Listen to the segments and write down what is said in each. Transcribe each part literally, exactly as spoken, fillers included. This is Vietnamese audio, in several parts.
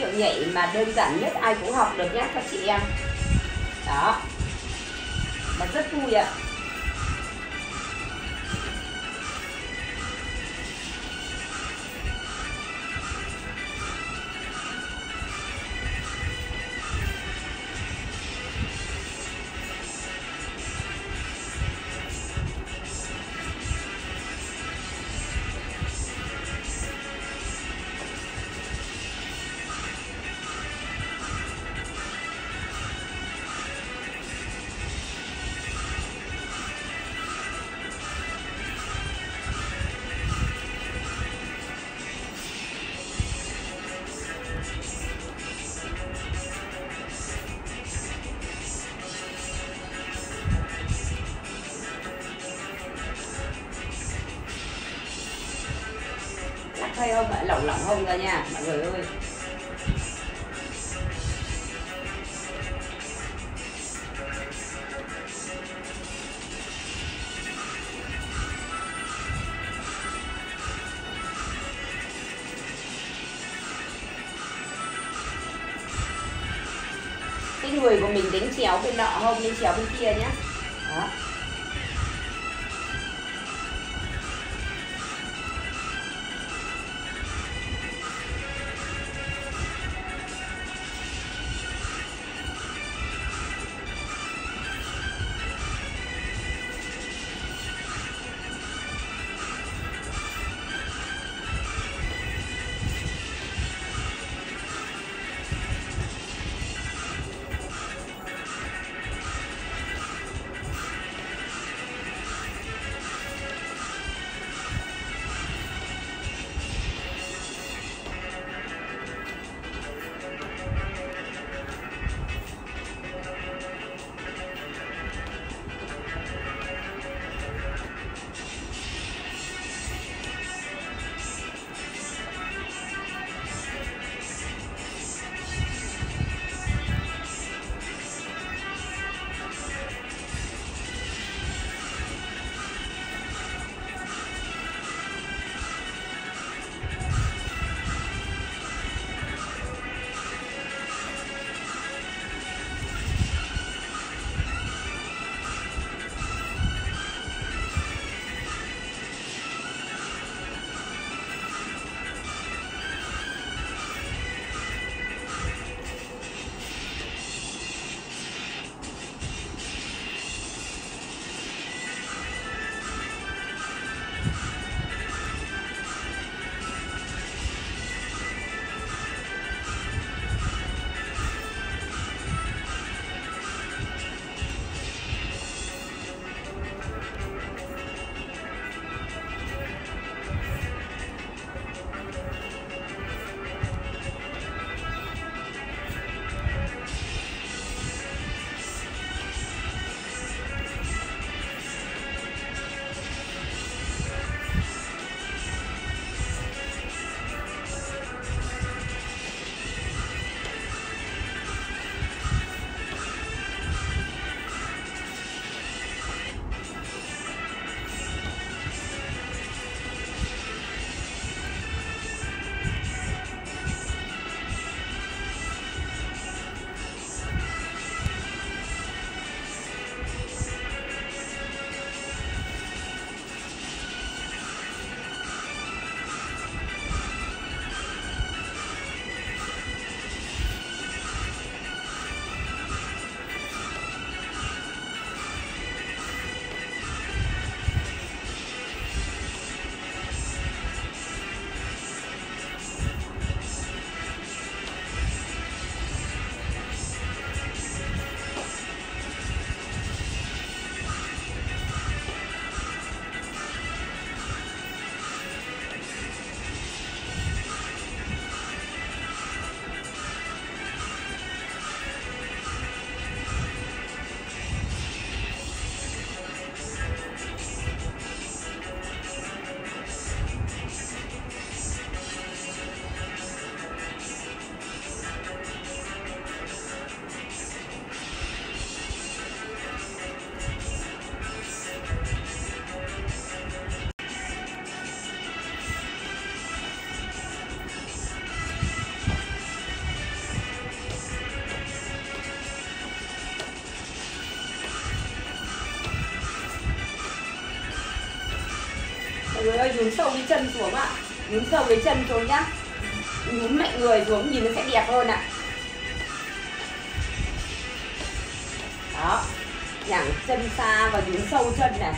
điệu nhảy mà đơn giản nhất ai cũng học được nhé các chị em. Đó, mà rất vui ạ. Thấy không ạ, lỏng lỏng hông ra nha mọi người ơi. Cái người của mình đánh chéo bên nọ hông, đánh chéo bên kia nhé. Đó. Mọi người ơi, nhún sâu cái chân xuống ạ. Nhún sâu cái chân xuống nhá. Nhún mạnh người xuống nhìn nó sẽ đẹp hơn ạ. Đó, nhẳng chân xa và nhún sâu chân này.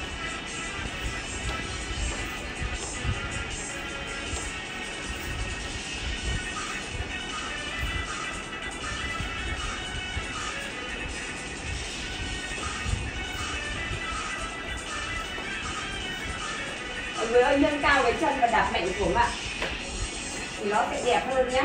Mọi người ơi, nâng cao cái chân và đạp mạnh xuống ạ, thì nó sẽ đẹp hơn nhé.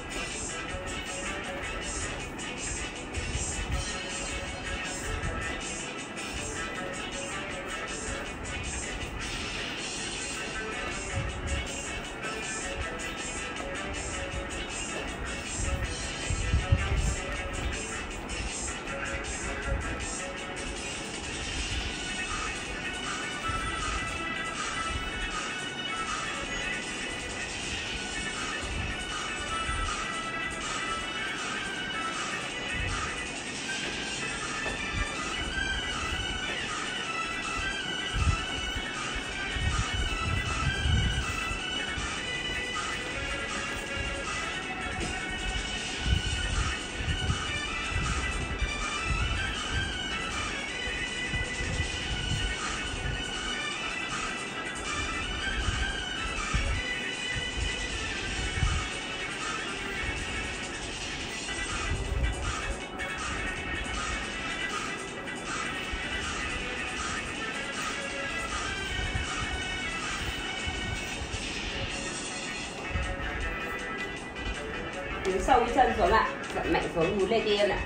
Nhún sâu cái chân xuống ạ, gập mạnh xuống, nhún lên đi em ạ.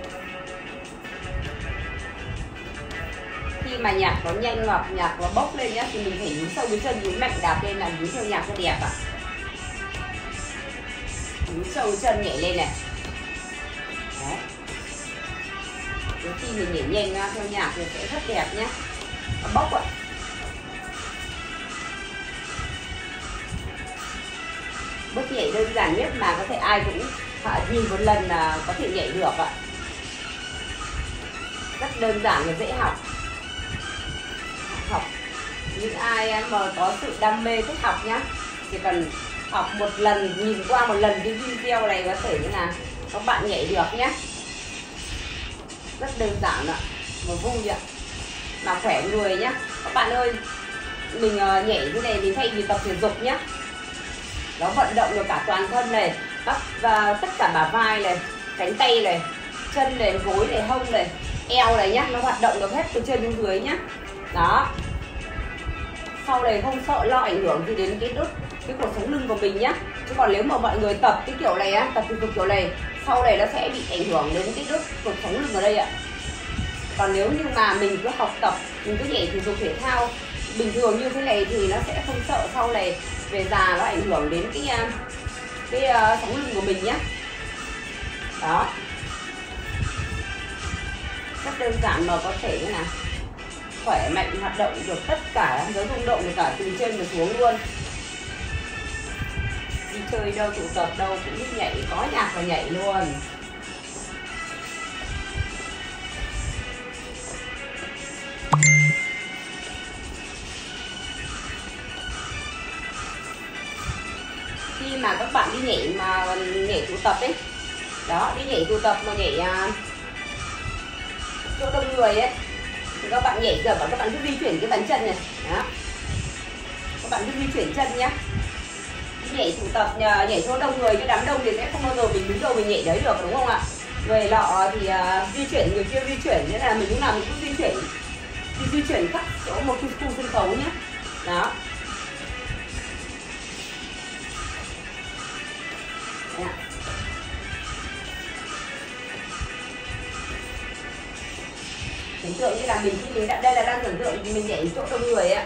Khi mà nhạc nó nhanh hoặc nhạc nó bốc lên nhá, thì mình phải nhún sâu cái chân, nhún mạnh đạp lên là nhún theo nhạc cho đẹp ạ. Nhún sâu cái chân nhảy lên này. Đấy. Đến khi mình nhảy nhanh theo nhạc thì sẽ rất đẹp nhá. Nó bốc ạ. Bước nhảy đơn giản nhất mà có thể ai cũng nhìn một lần là có thể nhảy được ạ. Rất đơn giản và dễ học. Học những ai mà có sự đam mê thích học nhá, chỉ cần học một lần, nhìn qua một lần cái video này có thể như là các bạn nhảy được nhé. Rất đơn giản ạ, và vui ạ, mà khỏe người nhá. Các bạn ơi, mình nhảy như này mình thay vì tập thể dục nhá, nó vận động được cả toàn thân này, và tất cả bả vai này, cánh tay này, chân này, gối này, hông này, eo này nhá, nó hoạt động được hết từ trên xuống dưới nhá. Đó, sau này không sợ lo ảnh hưởng gì đến cái đốt cái cuộc sống lưng của mình nhá. Chứ còn nếu mà mọi người tập cái kiểu này á, tập thể dục kiểu này, sau này nó sẽ bị ảnh hưởng đến cái đốt cuộc sống lưng ở đây ạ. Còn nếu như mà mình cứ học tập, mình cứ nhảy thể dục thể thao bình thường như thế này thì nó sẽ không sợ sau này về già nó ảnh hưởng đến cái cái uh, sống lưng của mình nhé. Đó, rất đơn giản mà có thể như nào khỏe mạnh, hoạt động được tất cả, giới rung động được cả từ trên và xuống luôn. Đi chơi đâu, tụ tập đâu cũng biết nhảy, có nhạc và nhảy luôn. Khi mà các bạn đi nhảy mà nhảy tụ tập ấy, đó, đi nhảy tụ tập mà nhảy uh, chỗ đông người ấy, thì các bạn nhảy giờ các bạn cứ di chuyển cái bàn chân này, đó, các bạn cứ di chuyển chân nhá. Đi nhảy tụ tập nhảy chỗ đông người, cái đám đông thì sẽ không bao giờ mình đứng đâu mình nhảy đấy được, đúng không ạ? Người lọ thì uh, di chuyển, người kia di chuyển, thế là mình lúc nào mình cũng di chuyển, đi di chuyển khắp chỗ một khu sân khấu nhá. Đó. Đấy ạ. Tưởng tượng như là mình khi mình đã đây là đang tưởng tượng mình nhảy chỗ đông người ạ.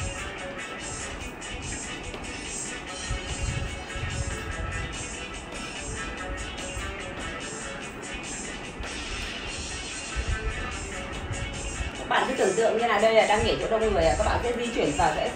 Các bạn cứ tưởng tượng như là đây là đang nhảy chỗ đông người ạ, các bạn sẽ di chuyển và sẽ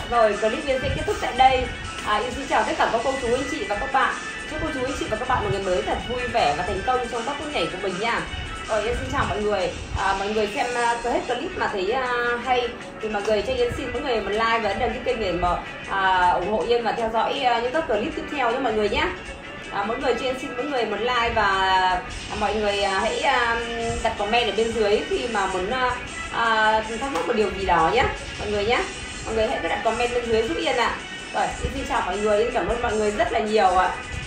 Rồi clip Yên sẽ kết thúc tại đây. à, Yên xin chào tất cả các cô chú anh chị và các bạn. Chúc cô chú anh chị và các bạn một ngày mới thật vui vẻ và thành công trong các bước nhảy của mình nha. Rồi Yên xin chào mọi người. à, Mọi người xem uh, hết clip mà thấy uh, hay thì mọi người cho Yên xin mỗi người một like và đăng ký kênh để mà uh, ủng hộ Yên và theo dõi uh, những các clip tiếp theo cho mọi người nhé. À, mỗi người cho Yên xin mỗi người một like và à, mọi người à, hãy à, đặt comment ở bên dưới khi mà muốn à, à, thắc mắc một điều gì đó nhé mọi người nhé. Mọi người hãy cứ đặt comment bên dưới giúp Yên ạ. À. Rồi Yên xin chào mọi người, Yên cảm ơn mọi người rất là nhiều ạ. À.